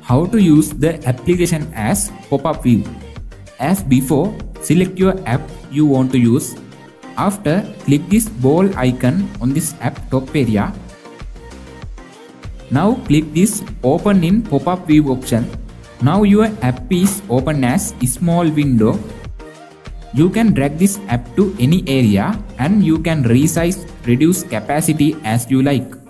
How to use the application as pop-up view. As before, select your app you want to use. After, click this ball icon on this app top area. Now click this open in pop-up view option. Now your app is open as a small window. You can drag this app to any area and you can resize, reduce capacity as you like.